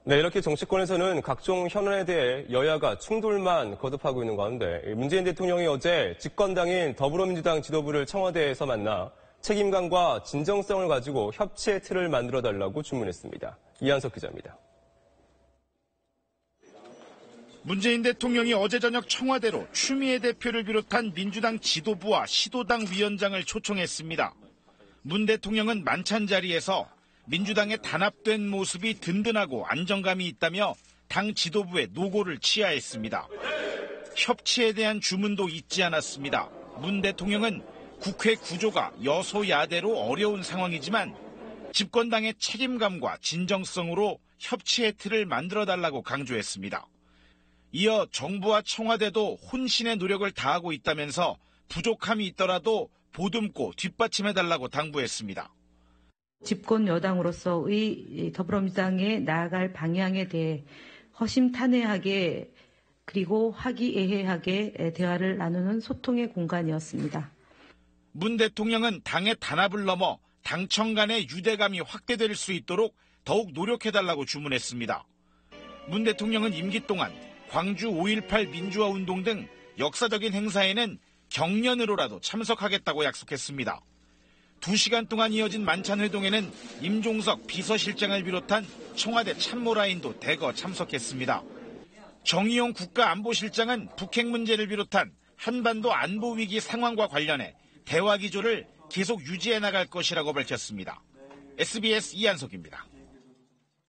네, 이렇게 정치권에서는 각종 현안에 대해 여야가 충돌만 거듭하고 있는 가운데 문재인 대통령이 어제 집권당인 더불어민주당 지도부를 청와대에서 만나 책임감과 진정성을 가지고 협치의 틀을 만들어달라고 주문했습니다. 이한석 기자입니다. 문재인 대통령이 어제 저녁 청와대로 추미애 대표를 비롯한 민주당 지도부와 시도당 위원장을 초청했습니다. 문 대통령은 만찬 자리에서 민주당의 단합된 모습이 든든하고 안정감이 있다며 당 지도부의 노고를 치하했습니다. 협치에 대한 주문도 잊지 않았습니다. 문 대통령은 국회 구조가 여소야대로 어려운 상황이지만 집권당의 책임감과 진정성으로 협치의 틀을 만들어달라고 강조했습니다. 이어 정부와 청와대도 혼신의 노력을 다하고 있다면서 부족함이 있더라도 보듬고 뒷받침해달라고 당부했습니다. 집권 여당으로서의 더불어민주당에 나아갈 방향에 대해 허심탄회하게 그리고 화기애애하게 대화를 나누는 소통의 공간이었습니다. 문 대통령은 당의 단합을 넘어 당청 간의 유대감이 확대될 수 있도록 더욱 노력해달라고 주문했습니다. 문 대통령은 임기 동안 광주 5.18 민주화 운동 등 역사적인 행사에는 경련으로라도 참석하겠다고 약속했습니다. 2시간 동안 이어진 만찬 회동에는 임종석 비서실장을 비롯한 청와대 참모라인도 대거 참석했습니다. 정의용 국가안보실장은 북핵 문제를 비롯한 한반도 안보 위기 상황과 관련해 대화 기조를 계속 유지해 나갈 것이라고 밝혔습니다. SBS 이한석입니다.